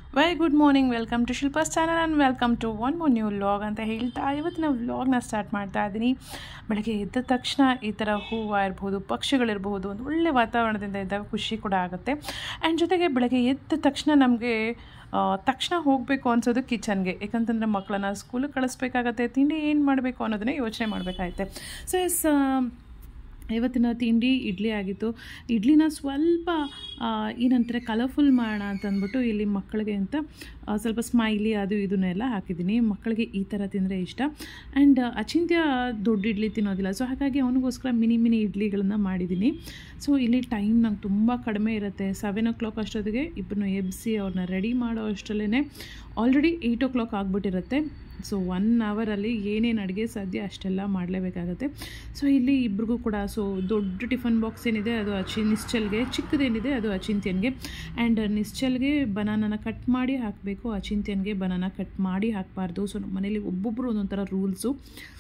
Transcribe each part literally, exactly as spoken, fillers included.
Very good morning, welcome to Shilpa's channel and welcome to one more new vlog ಅಂತ ಹೇಳ್ತಾ ಇವತ್ತಿನ ವ್ಲಾಗ್ನ start ಮಾಡ್ತಾ ಇದ್ದೀನಿ. ಬೆಳಗ್ಗೆ ಎದ್ದ ತಕ್ಷಣ ಈ ಥರ ಹೂವು ಇರ್ಬೋದು, ಪಕ್ಷಿಗಳಿರ್ಬೋದು, ಒಂದು ಒಳ್ಳೆ ವಾತಾವರಣದಿಂದ ಇದ್ದಾಗ ಖುಷಿ ಕೂಡ ಆಗುತ್ತೆ. ಆ್ಯಂಡ್ ಜೊತೆಗೆ ಬೆಳಗ್ಗೆ ಎದ್ದ ತಕ್ಷಣ ನಮಗೆ ತಕ್ಷಣ ಹೋಗಬೇಕು ಅನ್ಸೋದು ಕಿಚನ್ಗೆ. ಯಾಕಂತಂದರೆ ಮಕ್ಕಳನ್ನ ಸ್ಕೂಲಿಗೆ ಕಳಿಸ್ಬೇಕಾಗತ್ತೆ, ತಿಂಡಿ ಏನು ಮಾಡಬೇಕು ಅನ್ನೋದನ್ನೇ ಯೋಚನೆ ಮಾಡಬೇಕಾಗತ್ತೆ. ಸೊ ಎಸ್ ಇವತ್ತಿನ ತಿಂಡಿ ಇಡ್ಲಿ ಆಗಿತ್ತು. ಇಡ್ಲಿನ ಸ್ವಲ್ಪ ಏನಂತಾರೆ ಕಲರ್ಫುಲ್ ಮಾಡೋಣ ಅಂತ ಅಂದ್ಬಿಟ್ಟು ಇಲ್ಲಿ ಮಕ್ಕಳಿಗೆ ಅಂತ ಸ್ವಲ್ಪ ಸ್ಮೈಲಿ ಅದು ಇದನ್ನೆಲ್ಲ ಹಾಕಿದ್ದೀನಿ. ಮಕ್ಕಳಿಗೆ ಈ ಥರ ತಿಂದರೆ ಇಷ್ಟ. ಆ್ಯಂಡ್ ಅಚಿಂತ್ಯ ದೊಡ್ಡ ಇಡ್ಲಿ ತಿನ್ನೋದಿಲ್ಲ, ಸೊ ಹಾಗಾಗಿ ಅವನಿಗೋಸ್ಕರ ಮಿನಿ ಮಿನಿ ಇಡ್ಲಿಗಳನ್ನು ಮಾಡಿದ್ದೀನಿ. ಸೊ ಇಲ್ಲಿ ಟೈಮ್ ನಂಗೆ ತುಂಬ ಕಡಿಮೆ ಇರುತ್ತೆ. ಸೆವೆನ್ ಓ ಕ್ಲಾಕ್ ಅಷ್ಟೊತ್ತಿಗೆ ಇಬ್ಬರನ್ನು ಎಬ್ಬಿಸಿ ಅವ್ರನ್ನ ರೆಡಿ ಮಾಡೋ ಅಷ್ಟರಲ್ಲೇ ಆಲ್ರೆಡಿ ಏಯ್ಟ್ ಓ ಕ್ಲಾಕ್ ಆಗಿಬಿಟ್ಟಿರುತ್ತೆ. ಸೊ ಒನ್ ಅವರಲ್ಲಿ ಏನೇನು ಅಡುಗೆ ಸಾಧ್ಯ ಅಷ್ಟೆಲ್ಲ ಮಾಡಲೇಬೇಕಾಗತ್ತೆ. ಸೊ ಇಲ್ಲಿ ಇಬ್ರಿಗೂ ಕೂಡ ಸೊ ದೊಡ್ಡ ಟಿಫನ್ ಬಾಕ್ಸ್ ಏನಿದೆ ಅದು ಅಚಿ ನಿಶ್ಚಲ್ಗೆ, ಚಿಕ್ಕದೇನಿದೆ ಅದು ಅಚಿಂತ್ಯನ್ಗೆ. ಆ್ಯಂಡ್ ನಿಶ್ಚಲ್ಗೆ ಬನಾನನ ಕಟ್ ಮಾಡಿ ಹಾಕಬೇಕು, ಅಚಿಂತ್ಯನ್ಗೆ ಬನಾನ ಕಟ್ ಮಾಡಿ ಹಾಕಬಾರ್ದು. ಸೊ ನಮ್ಮ ಮನೇಲಿ ಒಬ್ಬೊಬ್ಬರು ಒಂದೊಂಥರ ರೂಲ್ಸು.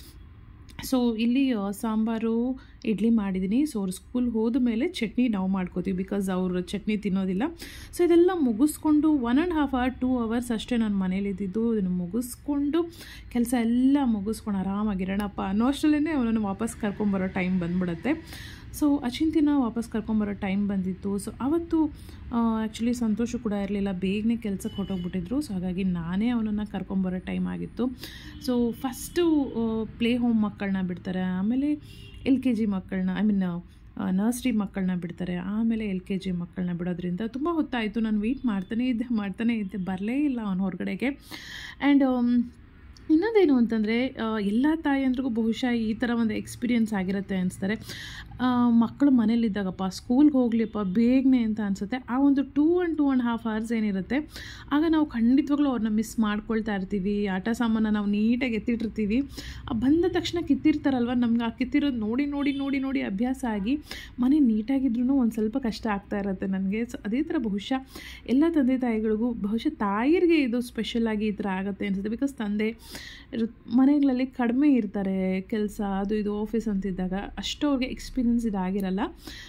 ಸೊ ಇಲ್ಲಿ ಸಾಂಬಾರು ಇಡ್ಲಿ ಮಾಡಿದ್ದೀನಿ. ಸೊ ಅವ್ರು ಸ್ಕೂಲ್ ಹೋದ ಮೇಲೆ ಚಟ್ನಿ ನಾವು ಮಾಡ್ಕೋತೀವಿ, ಬಿಕಾಸ್ ಅವರು ಚಟ್ನಿ ತಿನ್ನೋದಿಲ್ಲ. ಸೊ ಇದೆಲ್ಲ ಮುಗಿಸ್ಕೊಂಡು one and half hour two hours ಅಷ್ಟೇ ನಾನು ಮನೇಲಿದ್ದಿದ್ದು. ಇದನ್ನು ಮುಗಿಸ್ಕೊಂಡು ಕೆಲಸ ಎಲ್ಲ ಮುಗಿಸ್ಕೊಂಡು ಆರಾಮಾಗಿರೋಣಪ್ಪ ಅನ್ನೋ ಅಷ್ಟರಲ್ಲೇ ಅವನನ್ನು ವಾಪಸ್ ಕರ್ಕೊಂಬರೋ ಟೈಮ್ ಬಂದ್ಬಿಡುತ್ತೆ. ಸೊ ಅಚಿಂತ್ಯನ ವಾಪಸ್ ಕರ್ಕೊಂಬರೋ ಟೈಮ್ ಬಂದಿತ್ತು. ಸೊ ಆವತ್ತು ಆ್ಯಕ್ಚುಲಿ ಸಂತೋಷ ಕೂಡ ಇರಲಿಲ್ಲ, ಬೇಗನೆ ಕೆಲಸಕ್ಕೆ ಹೊರಟೋಗ್ಬಿಟ್ಟಿದ್ರು. ಸೊ ಹಾಗಾಗಿ ನಾನೇ ಅವನನ್ನು ಕರ್ಕೊಂಬರೋ ಟೈಮ್ ಆಗಿತ್ತು. ಸೊ ಫಸ್ಟು ಪ್ಲೇ ಹೋಮ್ ಮಕ್ಕಳನ್ನ ಬಿಡ್ತಾರೆ, ಆಮೇಲೆ ಎಲ್ ಕೆ ಜಿ ಮಕ್ಕಳನ್ನ ಐ ಮೀನ್ ನರ್ಸ್ರಿ ಮಕ್ಕಳನ್ನ ಬಿಡ್ತಾರೆ, ಆಮೇಲೆ ಎಲ್ ಕೆ ಜಿ ಮಕ್ಕಳನ್ನ ಬಿಡೋದ್ರಿಂದ ತುಂಬ ಹೊತ್ತಾಯಿತು. ನಾನು ವೆಯ್ಟ್ ಮಾಡ್ತಾನೇ ಇದ್ದೆ ಮಾಡ್ತಾನೇ ಇದ್ದೆ ಬರಲೇ ಇಲ್ಲ ಅವನು ಹೊರಗಡೆಗೆ. ಆ್ಯಂಡ್ ಇನ್ನೊಂದೇನು ಅಂತಂದರೆ ಎಲ್ಲ ತಾಯಿಯಂದ್ರಿಗೂ ಬಹುಶಃ ಈ ಥರ ಒಂದು ಎಕ್ಸ್ಪೀರಿಯೆನ್ಸ್ ಆಗಿರುತ್ತೆ ಅನಿಸ್ತಾರೆ. ಮಕ್ಕಳು ಮನೇಲಿದ್ದಾಗಪ್ಪ ಸ್ಕೂಲ್ಗೆ ಹೋಗ್ಲಿಪ್ಪ ಬೇಗನೆ ಅಂತ ಅನಿಸುತ್ತೆ. ಆ ಒಂದು two and two and half hours ಏನಿರುತ್ತೆ ಆಗ ನಾವು ಖಂಡಿತವಾಗ್ಲೂ ಅವ್ರನ್ನ ಮಿಸ್ ಮಾಡ್ಕೊಳ್ತಾ ಇರ್ತೀವಿ. ಆಟ ಸಾಮಾನ ನಾವು ನೀಟಾಗಿ ಎತ್ತಿಟ್ಟಿರ್ತೀವಿ, ಬಂದ ತಕ್ಷಣ ಕಿತ್ತಿರ್ತಾರಲ್ವ, ನಮ್ಗೆ ಆ ಕಿತ್ತಿರೋದು ನೋಡಿ ನೋಡಿ ನೋಡಿ ನೋಡಿ ಅಭ್ಯಾಸ ಆಗಿ ಮನೆ ನೀಟಾಗಿದ್ರೂ ಒಂದು ಸ್ವಲ್ಪ ಕಷ್ಟ ಆಗ್ತಾ ಇರುತ್ತೆ ನನಗೆ. ಸೊ ಅದೇ ಥರ ಬಹುಶಃ ಎಲ್ಲ ತಂದೆ ತಾಯಿಗಳಿಗೂ, ಬಹುಶಃ ತಾಯಿರಿಗೆ ಇದು ಸ್ಪೆಷಲಾಗಿ ಈ ಥರ ಆಗುತ್ತೆ ಅನಿಸುತ್ತೆ. ಬಿಕಾಸ್ ತಂದೆ ಮನೆಗಳಲ್ಲಿ ಕಡಿಮೆ ಇರ್ತಾರೆ, ಕೆಲಸ ಅದು ಇದು ಆಫೀಸ್ ಅಂತಿದ್ದಾಗ ಅಷ್ಟು ಅವ್ರಿಗೆ ಎಕ್ಸ್ಪೀರಿಯೆನ್ಸ್ ಇದಾಗಿರಲ್ಲ.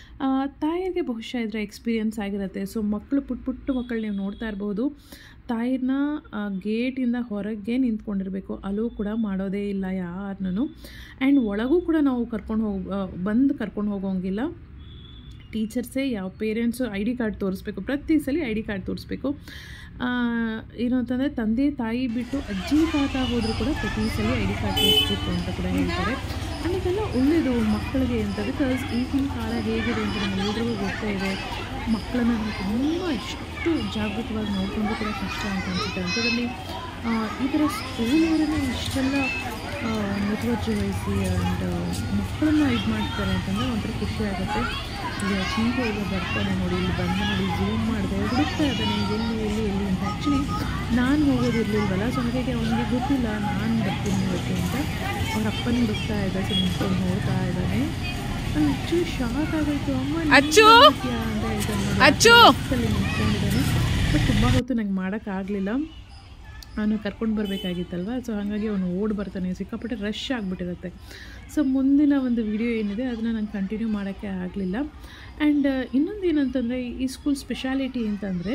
ತಾಯಿಗೆ ಬಹುಶಃ ಇದರ ಎಕ್ಸ್ಪೀರಿಯೆನ್ಸ್ ಆಗಿರುತ್ತೆ. ಸೊ ಮಕ್ಕಳು ಪುಟ್ಟ ಪುಟ್ಟ ಮಕ್ಕಳು ನೀವು ನೋಡ್ತಾ ಇರ್ಬೋದು, ತಾಯಿನ ಗೇಟಿಂದ ಹೊರಗೆ ನಿಂತ್ಕೊಂಡಿರಬೇಕು, ಅಲೋ ಕೂಡ ಮಾಡೋದೇ ಇಲ್ಲ ಯಾರನ್ನೂ. ಆ್ಯಂಡ್ ಒಳಗೂ ಕೂಡ ನಾವು ಕರ್ಕೊಂಡು ಹೋಗಿ ಬಂದು ಕರ್ಕೊಂಡು ಹೋಗೋಂಗಿಲ್ಲ. ಟೀಚರ್ಸೇ ಯಾವ ಪೇರೆಂಟ್ಸು ಐ ಡಿ ಕಾರ್ಡ್ ತೋರಿಸ್ಬೇಕು, ಪ್ರತಿ ಸಲ ಐ ಡಿ ಕಾರ್ಡ್ ತೋರಿಸ್ಬೇಕು. ಏನು ಅಂತಂದರೆ ತಂದೆ ತಾಯಿ ಬಿಟ್ಟು ಅಜ್ಜಿ ತಾತ ಹೋದರೂ ಕೂಡ ಪ್ರತಿ ಸಲ ಐ ಡಿ ಕಾರ್ಡ್ ತೋರಿಸ್ಬೇಕು ಅಂತ ಕೂಡ ಹೇಳ್ತಾರೆ. ಆ್ಯಂಡ್ ಇದೆಲ್ಲ ಒಳ್ಳೆಯದು ಮಕ್ಕಳಿಗೆ ಅಂತ. ಬಿಕಾಸ್ ಈಗಿನ ಕಾಲ ಹೇಗಿದೆ ಅಂತ ನಮ್ಮೆಲ್ಲರಿಗೂ ಗೊತ್ತೇ ಇದೆ. ಮಕ್ಕಳನ್ನ ನಾವು ತುಂಬ ಇಷ್ಟು ಜಾಗೃತವಾಗಿ ನೋಡಿಕೊಂಡು ಕೂಡ ಕಷ್ಟ ಅಂತ ಅನಿಸುತ್ತೆ. ಅಂಥದ್ರಲ್ಲಿ ಈ ಥರ ಸ್ಕೂಲವರನ್ನೇ ಇಷ್ಟೆಲ್ಲ ಮುತುವರ್ಜಿ ವಹಿಸಿ ಆ್ಯಂಡ್ ಮಕ್ಕಳನ್ನ ಇದು ಮಾಡ್ತಾರೆ ಅಂತಂದರೆ ಒಂಥರ ಖುಷಿ ಆಗುತ್ತೆ. ಇಲ್ಲಿ ಅಚಿಂತ್ಯ ಈಗ ಬರ್ತಾನೆ ನೋಡಿ, ಇಲ್ಲಿ ಬಂದು ನೋಡಿ ಝೂಮ್ ಮಾಡಿದೆ, ಹುಡುಕ್ತಾ ಇದ್ದಾನೆ ಎಲ್ಲಿ ಎಲ್ಲಿ ಎಲ್ಲಿ ಅಂತ. ಆ್ಯಕ್ಚುಲಿ ನಾನು ಹೋಗೋದಿರಲಿಲ್ವಲ್ಲ, ಸೊ ಹಾಗಾಗಿ ಅವನಿಗೆ ಗೊತ್ತಿಲ್ಲ ನಾನು ಬರ್ತೀನಿ ಇವತ್ತು ಅಂತ. ಅವ್ರ ಅಪ್ಪನ ಹುಡುಕ್ತಾ ಇದ್ದ, ಸೊ ನಿಂತ್ಕೊಂಡು ನೋಡ್ತಾ ಇದ್ದಾನೆ. ನಾನು ಆ್ಯಕ್ಚುಲಿ ಶಾಕ್ ಆಗೋಯ್ತು, ಅಮ್ಮ ಅಂತ ಹೇಳ್ತಾನೆ ನಿಂತ್ಕೊಂಡಿದ್ದಾನೆ. ಬಟ್ ತುಂಬ ಹೊತ್ತು ನಂಗೆ ಮಾಡೋಕ್ಕಾಗಲಿಲ್ಲ, ಅವನು ಕರ್ಕೊಂಡು ಬರಬೇಕಾಗಿತ್ತಲ್ವ. ಸೊ ಹಾಗಾಗಿ ಅವನು ಓಡಿ ಬರ್ತಾನೆ, ಸಿಕ್ಕಾಪಟ್ಟೆ ರಶ್ ಆಗಿಬಿಟ್ಟಿರುತ್ತೆ. ಸೊ ಮುಂದಿನ ಒಂದು ವಿಡಿಯೋ ಏನಿದೆ ಅದನ್ನು ನಾನು ಕಂಟಿನ್ಯೂ ಮಾಡೋಕ್ಕೆ ಆಗಲಿಲ್ಲ. ಆ್ಯಂಡ್ ಇನ್ನೊಂದು ಏನಂತಂದರೆ ಈ ಸ್ಕೂಲ್ ಸ್ಪೆಷಾಲಿಟಿ ಅಂತಂದರೆ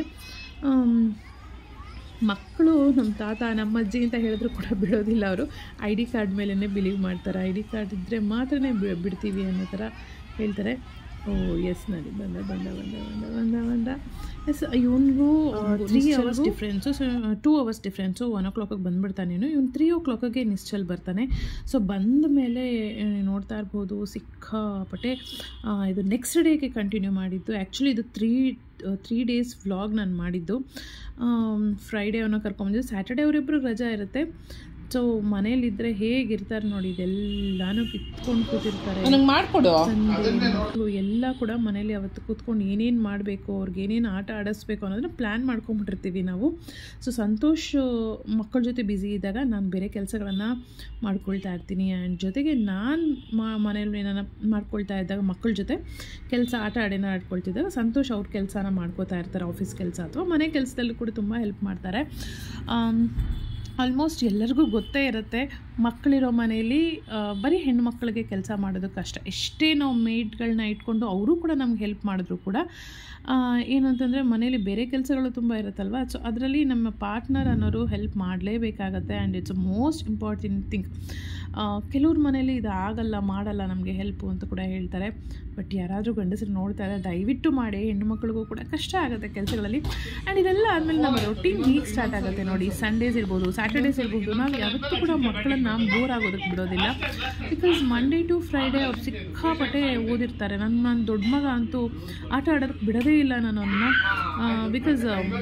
ಮಕ್ಕಳು ನಮ್ಮ ತಾತ ನಮ್ಮ ಅಜ್ಜಿ ಅಂತ ಹೇಳಿದ್ರು ಕೂಡ ಬಿಡೋದಿಲ್ಲ. ಅವರು ಐ ಡಿ ಕಾರ್ಡ್ ಮೇಲೇ ಬಿಲೀವ್ ಮಾಡ್ತಾರೆ, ಐ ಡಿ ಕಾರ್ಡ್ ಇದ್ದರೆ ಮಾತ್ರನೇ ಬಿಡ್ತೀವಿ ಅನ್ನೋ ಥರ ಹೇಳ್ತಾರೆ. ಓ ಎಸ್ ನೋಡಿ ಬಂದ ಬಂದ ಬಂದ ಬಂದ ಬಂದ ಬಂದ ಎಸ್ ಇವನಿಗೂ three hours difference. So two hours difference. One ಓ ಕ್ಲಾಕಿಗೆ ಬಂದುಬಿಡ್ತಾನೆ ಇವನು ಇವನು ತ್ರೀ ಓ ಕ್ಲಾಕಿಗೆ ನಿಶ್ಚಲ್ ಬರ್ತಾನೆ. ಸೊ ಬಂದ ಮೇಲೆ ನೋಡ್ತಾ ಇರ್ಬೋದು ಸಿಕ್ಕಾಪಟ್ಟೆ ಇದು ನೆಕ್ಸ್ಟ್ ಡೇಗೆ ಕಂಟಿನ್ಯೂ ಮಾಡಿದ್ದು. ಆ್ಯಕ್ಚುಲಿ ಇದು ತ್ರೀ ತ್ರೀ ಡೇಸ್ ವ್ಲಾಗ್ ನಾನು ಮಾಡಿದ್ದು. ಫ್ರೈಡೇ ಅವನ್ನ ಕರ್ಕೊಂಬಂದಿದ್ದು, ಸ್ಯಾಟರ್ಡೇ ಅವರಿಬ್ಬರು ರಜಾ ಇರುತ್ತೆ. ಸೊ ಮನೇಲಿದ್ದರೆ ಹೇಗಿರ್ತಾರೆ ನೋಡಿ, ಇದೆಲ್ಲನೂ ಕಿತ್ಕೊಂಡು ಕೂತಿರ್ತಾರೆ. ಮಾಡಿಕೊಡು ಮಕ್ಕಳು ಎಲ್ಲ ಕೂಡ ಮನೇಲಿ ಅವತ್ತು ಕೂತ್ಕೊಂಡು ಏನೇನು ಮಾಡಬೇಕು, ಅವ್ರಿಗೆ ಏನೇನು ಆಟ ಆಡಿಸ್ಬೇಕು ಅನ್ನೋದನ್ನ ಪ್ಲ್ಯಾನ್ ಮಾಡ್ಕೊಂಬಿಟ್ಟಿರ್ತೀವಿ ನಾವು. ಸೊ ಸಂತೋಷ್ ಮಕ್ಕಳ ಜೊತೆ ಬ್ಯುಸಿ ಇದ್ದಾಗ ನಾನು ಬೇರೆ ಕೆಲಸಗಳನ್ನು ಮಾಡ್ಕೊಳ್ತಾ ಇರ್ತೀನಿ. ಆ್ಯಂಡ್ ಜೊತೆಗೆ ನಾನು ಮನೇಲಿ ಏನಾರ ಮಾಡ್ಕೊಳ್ತಾ ಇದ್ದಾಗ ಮಕ್ಕಳ ಜೊತೆ ಕೆಲಸ ಆಟ ಆಡೇನ ಆಡ್ಕೊಳ್ತಿದ್ದಾಗ ಸಂತೋಷ್ ಅವ್ರ ಕೆಲಸನ ಮಾಡ್ಕೋತಾ ಇರ್ತಾರೆ, ಆಫೀಸ್ ಕೆಲಸ ಅಥವಾ ಮನೆ ಕೆಲಸದಲ್ಲೂ ಕೂಡ ತುಂಬ ಹೆಲ್ಪ್ ಮಾಡ್ತಾರೆ. ಆಲ್ಮೋಸ್ಟ್ ಎಲ್ಲರಿಗೂ ಗೊತ್ತೇ ಇರುತ್ತೆ ಮಕ್ಕಳಿರೋ ಮನೆಯಲ್ಲಿ ಬರೀ ಹೆಣ್ಮಕ್ಳಿಗೆ ಕೆಲಸ ಮಾಡೋದು ಕಷ್ಟ. ಎಷ್ಟೇ ನಾವು ಮೇಡ್ಗಳನ್ನ ಇಟ್ಕೊಂಡು ಅವರು ಕೂಡ ನಮ್ಗೆ ಹೆಲ್ಪ್ ಮಾಡಿದ್ರು ಕೂಡ ಏನು ಅಂತಂದರೆ ಮನೇಲಿ ಬೇರೆ ಕೆಲಸಗಳು ತುಂಬ ಇರುತ್ತಲ್ವ. ಸೊ ಅದರಲ್ಲಿ ನಮ್ಮ ಪಾರ್ಟ್ನರ್ ಅನ್ನೋರು ಹೆಲ್ಪ್ ಮಾಡಲೇಬೇಕಾಗತ್ತೆ. And it's a most important thing. ಕೆಲವ್ರ ಮನೇಲಿ ಇದು ಆಗಲ್ಲ, ಮಾಡಲ್ಲ ನಮಗೆ ಹೆಲ್ಪು ಅಂತ ಕೂಡ ಹೇಳ್ತಾರೆ. ಬಟ್ ಯಾರಾದರೂ ಗಂಡಸರು ನೋಡ್ತಾ ಇದ್ದಾರೆ, ದಯವಿಟ್ಟು ಮಾಡಿ. ಹೆಣ್ಣು ಮಕ್ಕಳಿಗೂ ಕೂಡ ಕಷ್ಟ ಆಗುತ್ತೆ ಕೆಲಸಗಳಲ್ಲಿ. ಆ್ಯಂಡ್ ಇದೆಲ್ಲ ಆದಮೇಲೆ ನಮ್ಮ ರೊಟೀನ್ ವೀಕ್ ಸ್ಟಾರ್ಟ್ ಆಗುತ್ತೆ ನೋಡಿ. ಸಂಡೇಸ್ ಇರ್ಬೋದು, ಸ್ಯಾಟರ್ಡೇಸ್ ಇರ್ಬೋದು, ನಾವು ಯಾವತ್ತೂ ಕೂಡ ಮಕ್ಕಳನ್ನು ಬೋರ್ ಆಗೋದಕ್ಕೆ ಬಿಡೋದಿಲ್ಲ. ಬಿಕಾಸ್ ಮಂಡೇ ಟು ಫ್ರೈಡೇ ಅವ್ರು ಸಿಕ್ಕಾಪಟ್ಟೆ ಓದಿರ್ತಾರೆ. ನನ್ನ ನನ್ನ ದೊಡ್ಡ ಮಗ ಅಂತೂ ಆಟ ಆಡೋದಕ್ಕೆ ಬಿಡೋದೇ ಇಲ್ಲ ನನ್ನನ್ನು. ಬಿಕಾಸ್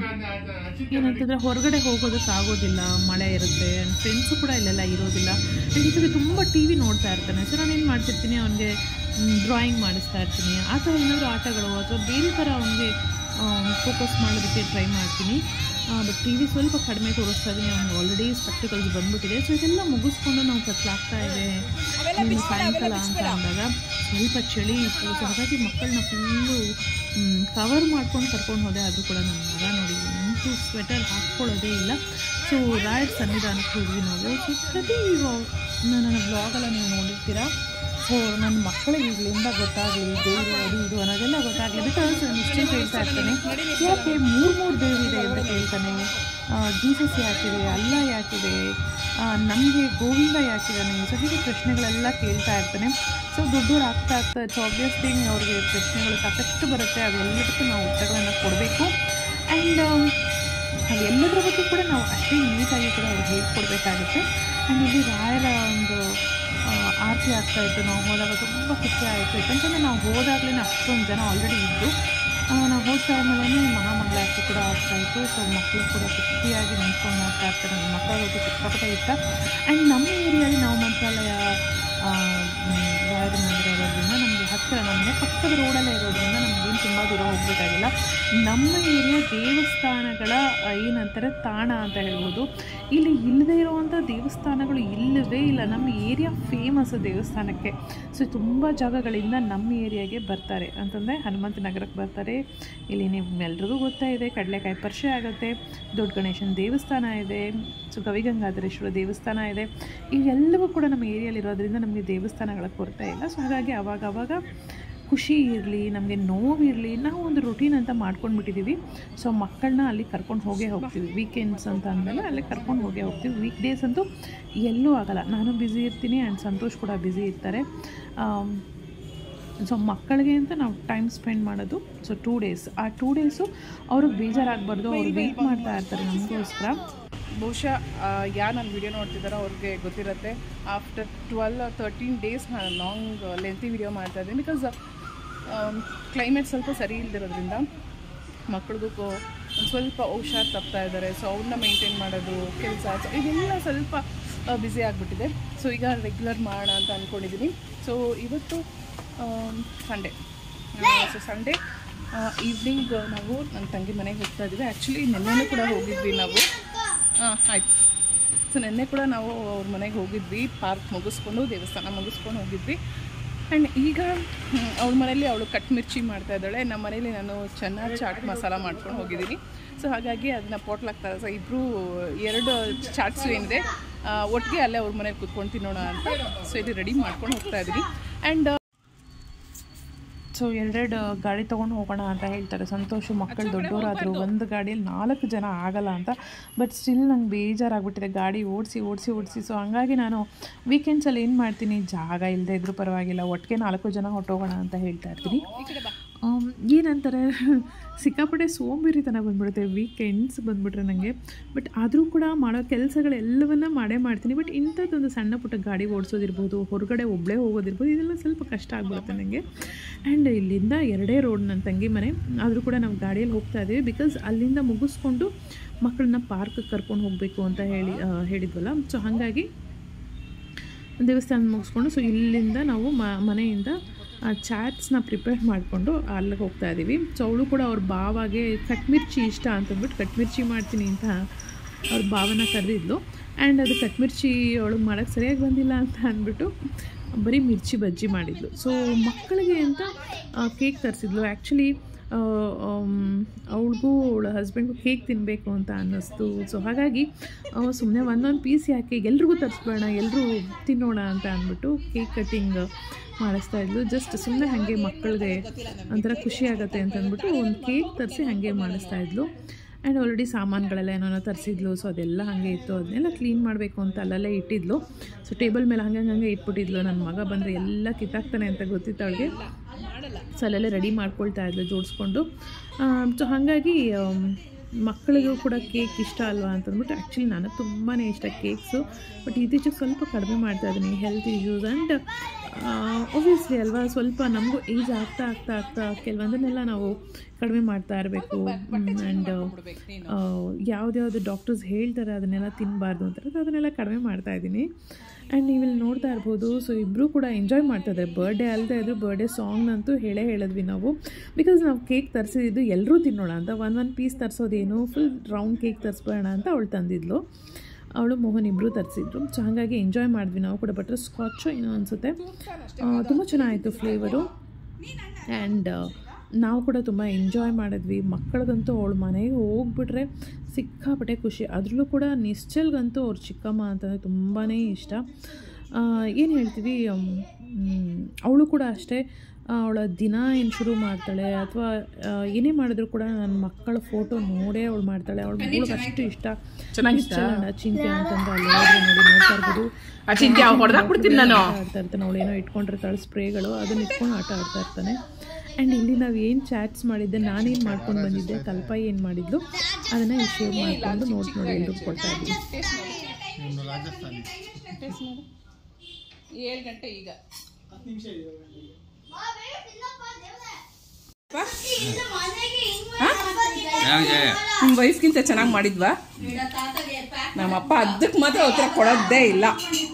ಏನಂತಂದರೆ ಹೊರಗಡೆ ಹೋಗೋದಕ್ಕೆ ಆಗೋದಿಲ್ಲ, ಮಳೆ ಇರುತ್ತೆ, ಫ್ರೆಂಡ್ಸು ಕೂಡ ಇಲ್ಲೆಲ್ಲ ಇರೋದಿಲ್ಲ. ಆ್ಯಂಡ್ ಇದಕ್ಕೆ ತುಂಬ ಟಿ ವಿ ನೋಡ್ತಾ ಇರ್ತಾನೆ. ಸೊ ನಾನು ಏನು ಮಾಡ್ತಿರ್ತೀನಿ, ಅವನಿಗೆ ಡ್ರಾಯಿಂಗ್ ಮಾಡಿಸ್ತಾ ಇರ್ತೀನಿ. ಆ ಥರ ಏನಾದರೂ ಆಟಗಳು ಅಥವಾ ಬೇರೆ ಥರ ಅವನಿಗೆ ಫೋಕಸ್ ಮಾಡೋದಕ್ಕೆ ಟ್ರೈ ಮಾಡ್ತೀನಿ. ಬಟ್ ಟಿ ವಿ ಸ್ವಲ್ಪ ಕಡಿಮೆ ತೋರಿಸ್ತಾ ಇದ್ದೀನಿ. ಅವ್ನಿಗೆ ಆಲ್ರೆಡಿ ಸ್ಪೆಕ್ಟಿಕಲ್ಸ್ ಬಂದುಬಿಟ್ಟಿದೆ. ಸೊ ಇದೆಲ್ಲ ಮುಗಿಸ್ಕೊಂಡು ನಾವು ಕತ್ಲಾಗ್ತಾ ಇದೆ ನೀನು ಸಾಯಂಕಾಲ ಅಂತ ಅಂದಾಗ ಸ್ವಲ್ಪ ಚಳಿ ಇತ್ತು. ಸೊ ಹಾಗಾಗಿ ಮಕ್ಕಳನ್ನ ಫುಲ್ಲು ಕವರ್ ಮಾಡ್ಕೊಂಡು ಕರ್ಕೊಂಡು ಹೋದೆ. ಆದರೂ ಕೂಡ ನನ್ನ ಮಗ ನೋಡಿ ಎಂಟು ಸ್ವೆಟರ್ ಹಾಕ್ಕೊಳ್ಳೋದೇ ಇಲ್ಲ. ಸೊ ರಾಯರ್ ಸನ್ನಿಧಾನಕ್ಕೆ ಹೋದ್ವಿ ನಾವು. ಸೊ ಪ್ರತಿ ನನ್ನ ಬ್ಲಾಗೆಲ್ಲ ನೀವು ನೋಡಿರ್ತೀರಾ. ಸೊ ನನ್ನ ಮಕ್ಕಳಿಗೆ ಇಲ್ಲಿಂದ ಗೊತ್ತಾಗಲಿ ದೇವರು ಅದು ಇದು ಅನ್ನೋದೆಲ್ಲ ಗೊತ್ತಾಗಲಿ. ಬಿಕಾಸ್ ನಾನು ಇಷ್ಟೇ ಕೇಳ್ತಾ ಇರ್ತಾನೆ, ಯಾಕೆ ಮೂರು ಮೂರು ದೇವರಿದೆ ಅಂತ ಕೇಳ್ತಾನೆ. ಜೀಸಸ್ ಯಾಕಿದೆ, ಅಲ್ಲ ಯಾಕಿದೆ, ನಮಗೆ ಗೋವಿಂದ ಯಾಕಿದ್ದಾನೆ. ಸೊ ಹೀಗೆ ಪ್ರಶ್ನೆಗಳೆಲ್ಲ ಕೇಳ್ತಾ ಇರ್ತಾನೆ. ಸೊ ದೊಡ್ಡವ್ರು ಆಗ್ತಾ ಆಗ್ತಾ ಇಟ್ಸ್ ಆಬ್ವಿಯಸ್ ಥಿಂಗ್, ಅವ್ರಿಗೆ ಪ್ರಶ್ನೆಗಳು ಸಾಕಷ್ಟು ಬರುತ್ತೆ. ಅವೆಲ್ಲದಕ್ಕೂ ನಾವು ಉತ್ತರಗಳನ್ನು ಕೊಡಬೇಕು. ಆ್ಯಂಡ್ ಅವೆಲ್ಲದರ ಬಗ್ಗೆ ಕೂಡ ನಾವು ಅಷ್ಟೇ ನೀಟಾಗಿ ಕೂಡ ಅವ್ರಿಗೆ ಹೇಳ್ಕೊಡ್ಬೇಕಾಗುತ್ತೆ. ಆ್ಯಂಡ್ ಇಲ್ಲಿ ರಾಯರ ಒಂದು ಆರತಿ ಆಗ್ತಾಯಿತ್ತು. ನಾವು ಹೋದಾಗ ತುಂಬ ಖುಷಿ ಆಯಿತು. ಯಾಕಂತಂದರೆ ನಾವು ಹೋದಾಗಲೇ ಅಷ್ಟೊಂದು ಜನ ಆಲ್ರೆಡಿ ಇದ್ದು, ನಾವು ಹೋಗ್ತಾ ಇದ್ಮೇಲೆ ಮಹಾಮಂಗಳಾರತಿ ಕೂಡ ಆಗ್ತಾಯಿತ್ತು. ಸೊ ಮಕ್ಕಳು ಕೂಡ ಖುಷಿಯಾಗಿ ನಿಂತ್ಕೊಂಡು ನೋಡ್ತಾ ಇರ್ತಾರೆ. ನನ್ನ ಮಕ್ಕಳಿಗೆ ಸಿಕ್ಕಾಪಟ್ಟೆ ಇಷ್ಟ. ಆ್ಯಂಡ್ ನಮ್ಮ ಏರಿಯಾದಲ್ಲಿ ನಾವು ಮಂತ್ರಾಲಯ ರಾಯರ ಮಂದಿರ ಇರೋದ್ರಿಂದ ನಮಗೆ ಹತ್ತಿರ, ನಮ್ಮ ಪಕ್ಕದ ರೋಡಲ್ಲೇ ಇರೋದ್ರಿಂದ ನಮಗೇನು ತುಂಬ ದೂರ ಹೋಗಬೇಕಾಗಿಲ್ಲ. ನಮ್ಮ ಏರಿಯಾ ದೇವಸ್ಥಾನಗಳ ಏನಂತಾರೆ ತಾಣ ಅಂತ ಹೇಳ್ಬೋದು. ಇಲ್ಲಿ ಇಲ್ಲದೇ ಇರುವಂಥ ದೇವಸ್ಥಾನಗಳು ಇಲ್ಲವೇ ಇಲ್ಲ. ನಮ್ಮ ಏರಿಯಾ ಫೇಮಸ್ ದೇವಸ್ಥಾನಕ್ಕೆ. ಸೊ ತುಂಬ ಜಾಗಗಳಿಂದ ನಮ್ಮ ಏರಿಯಾಗೆ ಬರ್ತಾರೆ. ಅಂತಂದರೆ ಹನುಮಂತ ನಗರಕ್ಕೆ ಬರ್ತಾರೆ. ಇಲ್ಲಿ ನಿಮ್ಮೆಲ್ರಿಗೂ ಗೊತ್ತಾ ಇದೆ ಕಡಲೆಕಾಯಿ ಪರಿಷೆ ಆಗುತ್ತೆ. ದೊಡ್ಡ ಗಣೇಶನ ದೇವಸ್ಥಾನ ಇದೆ. ಸೊ ಗವಿಗಂಗಾಧರೇಶ್ವರ ದೇವಸ್ಥಾನ ಇದೆ. ಇವೆಲ್ಲವೂ ಕೂಡ ನಮ್ಮ ಏರಿಯಾಲಿರೋದ್ರಿಂದ ನಮಗೆ ದೇವಸ್ಥಾನಗಳ ಕೊರತೆ ಇಲ್ಲ. ಸೊ ಹಾಗಾಗಿ ಅವಾಗ ಅವಾಗ ಖುಷಿ ಇರಲಿ, ನಮಗೆ ನೋವಿರಲಿ, ನಾವು ಒಂದು ರುಟೀನ್ ಅಂತ ಮಾಡ್ಕೊಂಡ್ಬಿಟ್ಟಿದ್ದೀವಿ. ಸೊ ಮಕ್ಕಳನ್ನ ಅಲ್ಲಿ ಕರ್ಕೊಂಡು ಹೋಗೇ ಹೋಗ್ತೀವಿ. ವೀಕೆಂಡ್ಸ್ ಅಂತ ಅಂದಮೇಲೆ ಅಲ್ಲಿ ಕರ್ಕೊಂಡು ಹೋಗೇ ಹೋಗ್ತೀವಿ. ವೀಕ್ ಡೇಸ್ ಅಂತೂ ಎಲ್ಲೂ ಆಗೋಲ್ಲ. ನಾನು ಬ್ಯುಸಿ ಇರ್ತೀನಿ ಆ್ಯಂಡ್ ಸಂತೋಷ್ ಕೂಡ ಬ್ಯುಸಿ ಇರ್ತಾರೆ. ಸೊ ಮಕ್ಕಳಿಗೆ ಅಂತ ನಾವು ಟೈಮ್ ಸ್ಪೆಂಡ್ ಮಾಡೋದು. ಸೊ ಟೂ ಡೇಸ್ ಆ ಟೂ ಡೇಸು ಅವ್ರಿಗೆ ಬೇಜಾರಾಗಬಾರ್ದು. ಅವ್ರು ವೆಯ್ಟ್ ಮಾಡ್ತಾ ಇರ್ತಾರೆ ನಮಗೋಸ್ಕರ. ಬಹುಶಃ ಯಾರು ನನ್ನ ವಿಡಿಯೋ ನೋಡ್ತಿದ್ದಾರೋ ಅವ್ರಿಗೆ ಗೊತ್ತಿರುತ್ತೆ. ಆಫ್ಟರ್ ಟ್ವೆಲ್ ತರ್ಟೀನ್ ಡೇಸ್ ನಾನು ಲಾಂಗ್ ಲೆಂತಿ ವಿಡಿಯೋ ಮಾಡ್ತಾಯಿದ್ದೀನಿ. ಬಿಕಾಸ್ ಕ್ಲೈಮೇಟ್ ಸ್ವಲ್ಪ ಸರಿ ಇಲ್ದಿರೋದ್ರಿಂದ ಮಕ್ಕಳಿಗೂ ಒಂದು ಸ್ವಲ್ಪ ಹುಷಾರು ತಪ್ತಾ ಇದ್ದಾರೆ. ಸೊ ಅವ್ರನ್ನ ಮೇಂಟೈನ್ ಮಾಡೋದು ಕೆಲಸ, ಸೊ ಇದೆಲ್ಲ ಸ್ವಲ್ಪ ಬ್ಯುಸಿ ಆಗಿಬಿಟ್ಟಿದೆ. ಸೊ ಈಗ ರೆಗ್ಯುಲರ್ ಮಾಡೋಣ ಅಂತ ಅಂದ್ಕೊಂಡಿದ್ದೀನಿ. ಸೊ ಇವತ್ತು ಸಂಡೇ. ಸೊ ಸಂಡೇ ಈವ್ನಿಂಗ್ ನಾವು ನನ್ನ ತಂಗಿ ಮನೆಗೆ ಹೋಗ್ತಾ ಇದ್ದೀವಿ. ಆ್ಯಕ್ಚುಲಿ ನೆನ್ನೆನೂ ಕೂಡ ಹೋಗಿದ್ವಿ ನಾವು. ಹಾಂ ಆಯಿತು. ಸೊ ನೆನ್ನೆ ಕೂಡ ನಾವು ಅವ್ರ ಮನೆಗೆ ಹೋಗಿದ್ವಿ. ಪಾರ್ಕ್ ಮುಗಿಸ್ಕೊಂಡು ದೇವಸ್ಥಾನ ಮುಗಿಸ್ಕೊಂಡು ಹೋಗಿದ್ವಿ. ಆ್ಯಂಡ್ ಈಗ ಅವ್ರ ಮನೇಲಿ ಅವಳು ಕಟ್ ಮಿರ್ಚಿ ಮಾಡ್ತಾಯಿದ್ದಾಳೆ. ನಮ್ಮ ಮನೇಲಿ ನಾನು ಚೆನ್ನಾಗಿ ಚಾಟ್ ಮಸಾಲ ಮಾಡ್ಕೊಂಡು ಹೋಗಿದ್ದೀನಿ. ಸೊ ಹಾಗಾಗಿ ಅದನ್ನ ಪೋಟ್ಲಾಗ್ತಾರೆ. ಸೊ ಇಬ್ಬರು ಎರಡು ಚಾಟ್ಸು ಏನಿದೆ ಒಟ್ಟಿಗೆ ಅಲ್ಲೇ ಅವ್ರ ಮನೇಲಿ ಕೂತ್ಕೊಂಡು ತಿನ್ನೋಣ ಅಂತ. ಸೊ ಇದು ರೆಡಿ ಮಾಡ್ಕೊಂಡು ಹೋಗ್ತಾ ಇದ್ದೀನಿ. ಆ್ಯಂಡ್ ಸೊ ಎರಡೆರಡು ಗಾಡಿ ತೊಗೊಂಡು ಹೋಗೋಣ ಅಂತ ಹೇಳ್ತಾರೆ. ಸಂತೋಷ ಮಕ್ಕಳು ದೊಡ್ಡವರಾದರು. ಒಂದು ಗಾಡಿಯಲ್ಲಿ ನಾಲ್ಕು ಜನ ಆಗಲ್ಲ ಅಂತ. ಬಟ್ ಸ್ಟಿಲ್ ನಂಗೆ ಬೇಜಾರಾಗ್ಬಿಟ್ಟಿದೆ ಗಾಡಿ ಓಡಿಸಿ ಓಡಿಸಿ ಓಡಿಸಿ. ಸೊ ಹಂಗಾಗಿ ನಾನು ವೀಕೆಂಡ್ಸಲ್ಲಿ ಏನು ಮಾಡ್ತೀನಿ, ಜಾಗ ಇಲ್ಲದೆ ಇದ್ರೂ ಪರವಾಗಿಲ್ಲ, ಒಟ್ಟಿಗೆ ನಾಲ್ಕು ಜನ ಹೊಟ್ಟೋಗೋಣ ಅಂತ ಹೇಳ್ತಾ ಇರ್ತೀನಿ. ಏನಂತಾರೆ, ಸಿಕ್ಕಾಪಟ್ಟೆ ಸೋಂಬೇರಿತನ ಬಂದುಬಿಡುತ್ತೆ ವೀಕೆಂಡ್ಸ್ ಬಂದುಬಿಟ್ರೆ ನನಗೆ. ಬಟ್ ಆದರೂ ಕೂಡ ಮಾಡೋ ಕೆಲಸಗಳೆಲ್ಲವನ್ನ ಮಾಡೇ ಮಾಡ್ತೀನಿ. ಬಟ್ ಇಂಥದ್ದೊಂದು ಸಣ್ಣ ಪುಟ್ಟ ಗಾಡಿ ಓಡಿಸೋದಿರ್ಬೋದು, ಹೊರಗಡೆ ಒಬ್ಬಳೇ ಹೋಗೋದಿರ್ಬೋದು, ಇದೆಲ್ಲ ಸ್ವಲ್ಪ ಕಷ್ಟ ಆಗ್ಬಿಡುತ್ತೆ ನನಗೆ. ಆ್ಯಂಡ್ ಇಲ್ಲಿಂದ ಎರಡೇ ರೋಡ್ ನನ್ನ ತಂಗಿ ಮನೆ. ಆದರೂ ಕೂಡ ನಾವು ಗಾಡಿಯಲ್ಲಿ ಹೋಗ್ತಾ ಇದ್ದೀವಿ. ಬಿಕಾಸ್ ಅಲ್ಲಿಂದ ಮುಗಿಸ್ಕೊಂಡು ಮಕ್ಕಳನ್ನ ಪಾರ್ಕಿಗೆ ಕರ್ಕೊಂಡು ಹೋಗಬೇಕು ಅಂತ ಹೇಳಿ ಹೇಳಿದ್ವಲ್ಲ. ಸೊ ಹಾಗಾಗಿ ದೇವಸ್ಥಾನ ಮುಗಿಸ್ಕೊಂಡು ಸೊ ಇಲ್ಲಿಂದ ನಾವು ಮನೆಯಿಂದ ಚಾಟ್ಸ್ನ ಪ್ರಿಪೇರ್ ಮಾಡಿಕೊಂಡು ಅಲ್ಲಿಗೆ ಹೋಗ್ತಾ ಇದ್ದೀವಿ. ಸೊ ಅವಳು ಕೂಡ ಅವ್ರ ಬಾವಾಗೆ ಕಟ್ ಮಿರ್ಚಿ ಇಷ್ಟ ಅಂತಂದ್ಬಿಟ್ಟು ಕಟ್ ಮಿರ್ಚಿ ಮಾಡ್ತೀನಿ ಅಂತ ಅವ್ರ ಭಾವನ ಕರೆದಿದ್ಲು. ಆ್ಯಂಡ್ ಅದು ಕಟ್ ಮಿರ್ಚಿ ಅವಳಿಗೆ ಮಾಡೋಕ್ಕೆ ಸರಿಯಾಗಿ ಬಂದಿಲ್ಲ ಅಂತ ಅಂದ್ಬಿಟ್ಟು ಬರೀ ಮಿರ್ಚಿ ಬಜ್ಜಿ ಮಾಡಿದ್ಲು. ಸೊ ಮಕ್ಕಳಿಗೆ ಅಂತ ಕೇಕ್ ತರಿಸಿದ್ಲು. ಆ್ಯಕ್ಚುಲಿ ಅವಳಿಗೂ ಅವಳ ಹಸ್ಬೆಂಡ್ಗೂ ಕೇಕ್ ತಿನ್ನಬೇಕು ಅಂತ ಅನ್ನಿಸ್ತು. ಸೊ ಹಾಗಾಗಿ ಸುಮ್ಮನೆ ಒಂದೊಂದು ಪೀಸ್ ಯಾಕೆ ಎಲ್ರಿಗೂ ತರಿಸ್ಬೇಡ, ಎಲ್ಲರೂ ತಿನ್ನೋಣ ಅಂತ ಅಂದ್ಬಿಟ್ಟು ಕೇಕ್ ಕಟ್ಟಿಂಗ್ ಮಾಡಿಸ್ತಾಯಿದ್ಲು. ಜಸ್ಟ್ ಸುಮ್ಮನೆ ಹಾಗೆ ಮಕ್ಕಳಿಗೆ ಒಂಥರ ಖುಷಿ ಆಗುತ್ತೆ ಅಂತ ಅಂದ್ಬಿಟ್ಟು ಒಂದು ಕೇಕ್ ತರಿಸಿ ಹಾಗೆ ಮಾಡಿಸ್ತಾಯಿದ್ಲು. ಆ್ಯಂಡ್ ಆಲ್ರೆಡಿ ಸಾಮಾನುಗಳೆಲ್ಲ ಏನೋ ತರಿಸಿದ್ಲು. ಸೊ ಅದೆಲ್ಲ ಹಾಗೆ ಇತ್ತು, ಅದನ್ನೆಲ್ಲ ಕ್ಲೀನ್ ಮಾಡಬೇಕು ಅಂತ ಅಲ್ಲಲ್ಲೇ ಇಟ್ಟಿದ್ಲು. ಸೊ ಟೇಬಲ್ ಮೇಲೆ ಹಂಗೆ ಹಂಗೆ ಇಟ್ಬಿಟ್ಟಿದ್ಲು. ನನ್ನ ಮಗ ಬಂದರೆ ಎಲ್ಲ ಕಿತ್ತಾಕ್ತಾನೆ ಅಂತ ಗೊತ್ತಿತ್ತು ಅವಳಿಗೆ. ಸೊ ಅಲ್ಲೆಲ್ಲ ರೆಡಿ ಮಾಡ್ಕೊಳ್ತಾ ಇದ್ಲು ಜೋಡಿಸ್ಕೊಂಡು. ಸೊ ಹಾಗಾಗಿ ಮಕ್ಕಳಿಗೂ ಕೂಡ ಕೇಕ್ ಇಷ್ಟ ಅಲ್ವಾ ಅಂತಂದ್ಬಿಟ್ಟು, ಆ್ಯಕ್ಚುಲಿ ನನಗೆ ತುಂಬಾ ಇಷ್ಟ ಕೇಕ್ಸು. ಬಟ್ ಇತ್ತೀಚೆಗೆ ಸ್ವಲ್ಪ ಕಡಿಮೆ ಮಾಡ್ತಾಯಿದ್ದೀನಿ, ಹೆಲ್ತ್ ಇಶ್ಯೂಸ್ ಆ್ಯಂಡ್ ಒಬ್ವಿಯಸ್ಲಿ ಅಲ್ವಾ, ಸ್ವಲ್ಪ ನಮಗೂ ಏಜ್ ಆಗ್ತಾ ಆಗ್ತಾ ಆಗ್ತಾ ಕೆಲವೊಂದನ್ನೆಲ್ಲ ನಾವು ಕಡಿಮೆ ಮಾಡ್ತಾ ಇರಬೇಕು. ಆ್ಯಂಡ್ ಯಾವುದ್ಯಾವುದು ಡಾಕ್ಟರ್ಸ್ ಹೇಳ್ತಾರೆ ಅದನ್ನೆಲ್ಲ ತಿನ್ನಬಾರ್ದು ಅಂತಾರೆ, ಅದನ್ನೆಲ್ಲ ಕಡಿಮೆ ಮಾಡ್ತಾಯಿದ್ದೀನಿ. ಆ್ಯಂಡ್ ನೀವಿಲ್ಲಿ ನೋಡ್ತಾ ಇರ್ಬೋದು. ಸೊ ಇಬ್ಬರು ಕೂಡ ಎಂಜಾಯ್ ಮಾಡ್ತಾಯಿದ್ದಾರೆ. ಬರ್ಡೇ ಅಲ್ಲದೆ ಇದ್ದರೂ ಬರ್ಡೇ ಸಾಂಗ್ನಂತೂ ಹೇಳೇ ಹೇಳಿದ್ವಿ ನಾವು. ಬಿಕಾಸ್ ನಾವು ಕೇಕ್ ತರಿಸಿದ್ದು ಎಲ್ಲರೂ ತಿನ್ನೋಣ ಅಂತ, ಒನ್ ಒನ್ ಪೀಸ್ ತರಿಸೋದೇನು, ಫುಲ್ ರೌಂಡ್ ಕೇಕ್ ತರಿಸ್ಬೇಡ ಅಂತ ಅವಳು ತಂದಿದ್ಲು. ಅವಳು ಮೋಹನ್ ಇಬ್ಬರು ತರಿಸಿದ್ರು. ಸೊ ಹಾಗಾಗಿ ಎಂಜಾಯ್ ಮಾಡಿದ್ವಿ ನಾವು ಕೂಡ. ಬಟರ್ ಸ್ಕಾಚು ಏನೋ ಅನಿಸುತ್ತೆ, ತುಂಬ ಚೆನ್ನಾಗಿತ್ತು ಫ್ಲೇವರು. ಆ್ಯಂಡ್ ನಾವು ಕೂಡ ತುಂಬ ಎಂಜಾಯ್ ಮಾಡಿದ್ವಿ. ಮಕ್ಕಳಿಗಂತೂ ಅವಳ ಮನೆಗೆ ಹೋಗ್ಬಿಟ್ರೆ ಸಿಕ್ಕಾಪಟ್ಟೆ ಖುಷಿ. ಅದರಲ್ಲೂ ಕೂಡ ನಿಶ್ಚಲ್ಗಂತೂ ಅವ್ರ ಚಿಕ್ಕಮ್ಮ ಅಂತಂದರೆ ತುಂಬಾ ಇಷ್ಟ. ಏನು ಹೇಳ್ತೀವಿ, ಅವಳು ಕೂಡ ಅಷ್ಟೇ. ಅವಳ ದಿನ ಏನು ಶುರು ಮಾಡ್ತಾಳೆ ಅಥವಾ ಏನೇ ಮಾಡಿದ್ರು ಕೂಡ ನನ್ನ ಮಕ್ಕಳ ಫೋಟೋ ನೋಡೇ ಅವಳು ಮಾಡ್ತಾಳೆ. ಅವಳ ಮಗಳಿಗೆ ಅಷ್ಟು ಇಷ್ಟ. ಚಿಂತೆ ಅಂತಂದ್ರೆ ಅಲ್ಲಿ ನೋಡಿ ನೋಡ್ತಾ ಇರ್ಬೋದು, ಆಡ್ತಾ ಇರ್ತಾನೆ. ಅವಳು ಏನೋ ಇಟ್ಕೊಂಡಿರ್ತಾಳೆ ಸ್ಪ್ರೇಗಳು, ಅದನ್ನ ಇಟ್ಕೊಂಡು ಆಟ ಆಡ್ತಾ ಇರ್ತಾನೆ. ಆ್ಯಂಡ್ ಇಲ್ಲಿ ನಾವು ಏನು ಚಾಟ್ಸ್ ಮಾಡಿದ್ದೆ, ನಾನೇನು ಮಾಡ್ಕೊಂಡು ಬಂದಿದ್ದೆ, ಕಲ್ಪ ಏನು ಮಾಡಿದ್ಲು ಅದನ್ನು ಈ ಶೇರ್ ಮಾಡಿಕೊಂಡು ನೋಡಿ ನೋಡಿ ಎಲ್ರಿಗೂ ಕೊಡ್ತಾ ಇದ್ವಿ. ಏಳು ಗಂಟೆ ಈಗ ನಿಮ್ಮ ವಯಸ್ಸಿಗಿಂತ ಚೆನ್ನಾಗಿ ಮಾಡಿದ್ವಾ? ನಮ್ಮಪ್ಪ ಅದಕ್ಕೆ ಮಾತ್ರ ಉತ್ತರ ಕೊಡೋದೇ ಇಲ್ಲ.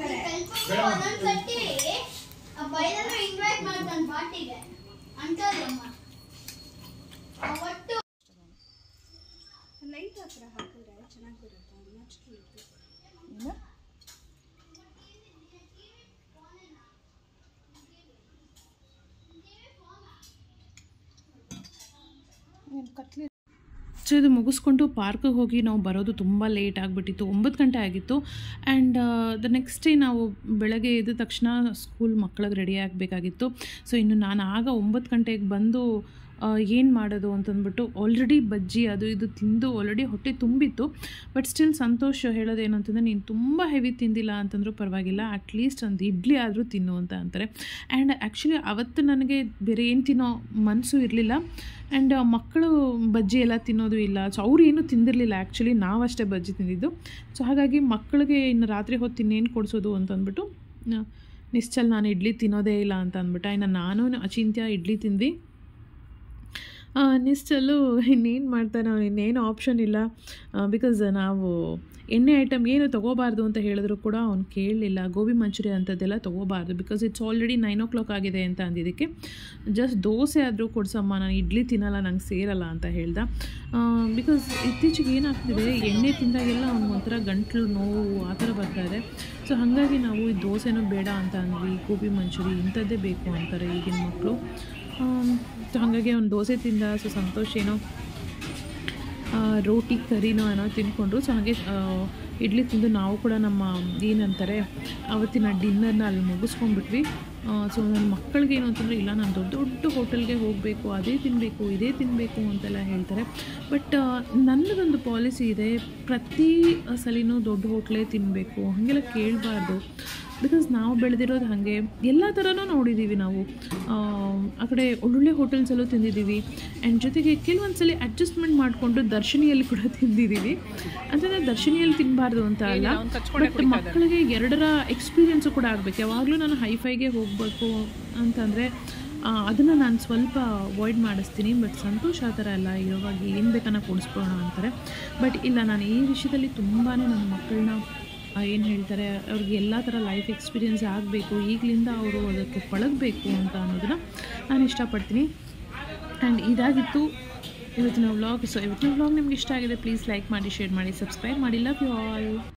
ಸೊ ಇದು ಮುಗಿಸ್ಕೊಂಡು ಪಾರ್ಕಿಗೆ ಹೋಗಿ ನಾವು ಬರೋದು ತುಂಬ ಲೇಟ್ ಆಗಿಬಿಟ್ಟಿತ್ತು. ಒಂಬತ್ತು ಗಂಟೆ ಆಗಿತ್ತು. ಆ್ಯಂಡ್ ದ ನೆಕ್ಸ್ಟ್ ಡೇ ನಾವು ಬೆಳಗ್ಗೆ ಎದ್ದ ತಕ್ಷಣ ಸ್ಕೂಲ್ ಮಕ್ಕಳಿಗೆ ರೆಡಿ ಆಗಬೇಕಾಗಿತ್ತು. ಸೊ ಇನ್ನು ನಾನು ಆಗ ಒಂಬತ್ತು ಗಂಟೆಗೆ ಬಂದು ಏನು ಮಾಡೋದು ಅಂತಂದ್ಬಿಟ್ಟು ಆಲ್ರೆಡಿ ಬಜ್ಜಿ ಅದು ಇದು ತಿಂದು ಆಲ್ರೆಡಿ ಹೊಟ್ಟೆ ತುಂಬಿತ್ತು. ಬಟ್ ಸ್ಟಿಲ್ ಸಂತೋಷ್ ಹೇಳೋದೇನು ಅಂತಂದರೆ, ನೀನು ತುಂಬ ಹೆವಿ ತಿಂದಿಲ್ಲ ಅಂತಂದ್ರೂ ಪರವಾಗಿಲ್ಲ, ಅಟ್ಲೀಸ್ಟ್ ಒಂದು ಇಡ್ಲಿ ಆದರೂ ತಿನ್ನು ಅಂತ ಅಂತಾರೆ. ಆ್ಯಂಡ್ ಆ್ಯಕ್ಚುಲಿ ಅವತ್ತು ನನಗೆ ಬೇರೆ ಏನು ತಿನ್ನೋ ಮನಸ್ಸು ಇರಲಿಲ್ಲ. ಆ್ಯಂಡ್ ಮಕ್ಕಳು ಬಜ್ಜಿ ಎಲ್ಲ ತಿನ್ನೋದು ಇಲ್ಲ. ಸೊ ಅವ್ರು ಏನೂ ತಿಂದಿರಲಿಲ್ಲ. ಆ್ಯಕ್ಚುಲಿ ನಾವಷ್ಟೇ ಬಜ್ಜಿ ತಿಂದಿದ್ದು. ಸೊ ಹಾಗಾಗಿ ಮಕ್ಕಳಿಗೆ ಇನ್ನು ರಾತ್ರಿ ಹೊತ್ತು ಇನ್ನೇನು ಕೊಡಿಸೋದು ಅಂತಂದ್ಬಿಟ್ಟು ನಿಶ್ಚಲ್ ನಾನು ಇಡ್ಲಿ ತಿನ್ನೋದೇ ಇಲ್ಲ ಅಂತ ಅಂದ್ಬಿಟ್ಟು. ಇನ್ನು ನಾನು ಅಚಿಂತ್ಯ ಇಡ್ಲಿ ತಿಂದ್ವಿ. ನಿಶ್ಚಲ್ಲು ಇನ್ನೇನು ಮಾಡ್ತಾನೆ, ಅವನು ಇನ್ನೇನು ಆಪ್ಷನ್ ಇಲ್ಲ. ಬಿಕಾಸ್ ನಾವು ಎಣ್ಣೆ ಐಟಮ್ ಏನು ತೊಗೋಬಾರ್ದು ಅಂತ ಹೇಳಿದ್ರು ಕೂಡ ಅವ್ನು ಕೇಳಲಿಲ್ಲ. ಗೋಬಿ ಮಂಚೂರಿ ಅಂಥದ್ದೆಲ್ಲ ತೊಗೋಬಾರ್ದು, because it's already nine o'clock ಆಗಿದೆ ಅಂತ ಅಂದಿದ್ದಕ್ಕೆ ಜಸ್ಟ್ ದೋಸೆ ಆದರೂ ಕೊಡ್ಸಮ್ಮ, ನಾನು ಇಡ್ಲಿ ತಿನ್ನಲ್ಲ, ನಂಗೆ ಸೇರಲ್ಲ ಅಂತ ಹೇಳ್ದ. ಬಿಕಾಸ್ ಇತ್ತೀಚೆಗೆ ಏನಾಗ್ತಿದೆ, ಎಣ್ಣೆ ತಿಂದಾಗೆಲ್ಲ ಅವ್ನಿಗೆ ಒಂಥರ ಗಂಟ್ಲು ನೋವು ಆ ಥರ ಬರ್ತಾಯಿದೆ. ಸೊ ಹಾಗಾಗಿ ನಾವು ಈ ದೋಸೆನೂ ಬೇಡ ಅಂತ ಅಂದ್ವಿ. ಗೋಬಿ ಮಂಚೂರಿ ಇಂಥದ್ದೇ ಬೇಕು ಅಂತಾರೆ ಈಗಿನ ಮಕ್ಕಳು. ಸೊ ಹಾಗಾಗಿ ಅವ್ನು ದೋಸೆ ತಿಂದ. ಸೊ ಸಂತೋಷ ಏನೋ ರೋಟಿ ಕರಿನೋ ಏನೋ ತಿಂದ್ಕೊಂಡ್ರು. ಸೊ ಹಾಗೆ ಇಡ್ಲಿ ತಿಂದು ನಾವು ಕೂಡ ನಮ್ಮ ಏನಂತಾರೆ ಆವತ್ತಿನ ಡಿನ್ನರ್ನ ಅಲ್ಲಿ ಮುಗಿಸ್ಕೊಂಡ್ಬಿಟ್ವಿ. ಸೊ ನನ್ನ ಮಕ್ಕಳಿಗೆ ಏನು ಅಂತಂದರೆ, ಇಲ್ಲ ನಾನು ದೊಡ್ಡ ದೊಡ್ಡ ಹೋಟೆಲ್ಗೆ ಹೋಗಬೇಕು, ಅದೇ ತಿನ್ನಬೇಕು ಇದೇ ತಿನ್ನಬೇಕು ಅಂತೆಲ್ಲ ಹೇಳ್ತಾರೆ. ಬಟ್ ನನ್ನದೊಂದು ಪಾಲಿಸಿ ಇದೆ, ಪ್ರತಿ ಸಲಿನೂ ದೊಡ್ಡ ಹೋಟ್ಲೇ ತಿನ್ನಬೇಕು ಹಾಗೆಲ್ಲ ಕೇಳಬಾರ್ದು. ಬಿಕಾಸ್ ನಾವು ಬೆಳೆದಿರೋದು ಹಾಗೆ, ಎಲ್ಲ ಥರನೂ ನೋಡಿದ್ದೀವಿ ನಾವು. ಆ ಕಡೆ ಒಳ್ಳೊಳ್ಳೆ ಹೋಟೆಲ್ಸಲ್ಲೂ ತಿಂದಿದ್ದೀವಿ. ಆ್ಯಂಡ್ ಜೊತೆಗೆ ಕೆಲವೊಂದು ಸಲ ಅಡ್ಜಸ್ಟ್ಮೆಂಟ್ ಮಾಡಿಕೊಂಡು ದರ್ಶನಿಯಲ್ಲಿ ಕೂಡ ತಿಂದಿದ್ದೀವಿ. ಅಂದರೆ ದರ್ಶನಿಯಲ್ಲಿ ತಿನ್ನಬಾರ್ದು ಅಂತ ಅಲ್ಲ, ಬಟ್ ಮಕ್ಕಳಿಗೆ ಎರಡರ ಎಕ್ಸ್ಪೀರಿಯೆನ್ಸು ಕೂಡ ಆಗಬೇಕು. ಯಾವಾಗಲೂ ನಾನು ಹೈಫೈಗೆ ಹೋಗಬೇಕು ಅಂತಂದರೆ ಅದನ್ನು ನಾನು ಸ್ವಲ್ಪ ಅವಾಯ್ಡ್ ಮಾಡಿಸ್ತೀನಿ. ಬಟ್ ಸಂತೋಷ ಆ ಥರ ಅಲ್ಲ, ಇವಾಗ ಏನು ಬೇಕನ್ನ ಕೊಡಿಸ್ಕೊಳ್ಳೋಣ ಅಂತಾರೆ. ಬಟ್ ಇಲ್ಲ, ನಾನು ಈ ವಿಷಯದಲ್ಲಿ ತುಂಬಾ ನನ್ನ ಮಕ್ಕಳನ್ನ ಏನು ಹೇಳ್ತಾರೆ, ಅವ್ರಿಗೆ ಎಲ್ಲ ಥರ ಲೈಫ್ ಎಕ್ಸ್ಪೀರಿಯೆನ್ಸ್ ಆಗಬೇಕು, ಈಗಲಿಂದ ಅವರು ಅದಕ್ಕೆ ಪಳಗಬೇಕು ಅಂತ ಅನ್ನೋದನ್ನು ನಾನು ಇಷ್ಟಪಡ್ತೀನಿ. ಆ್ಯಂಡ್ ಇದಾಗಿತ್ತು ಇವತ್ತಿನ ವ್ಲಾಗ್. ಸೊ ಇವತ್ತಿನ ವ್ಲಾಗ್ ನಿಮ್ಗೆ ಇಷ್ಟ ಆಗಿದೆ, ಪ್ಲೀಸ್ ಲೈಕ್ ಮಾಡಿ, ಶೇರ್ ಮಾಡಿ, ಸಬ್ಸ್ಕ್ರೈಬ್ ಮಾಡಿ. Love you all.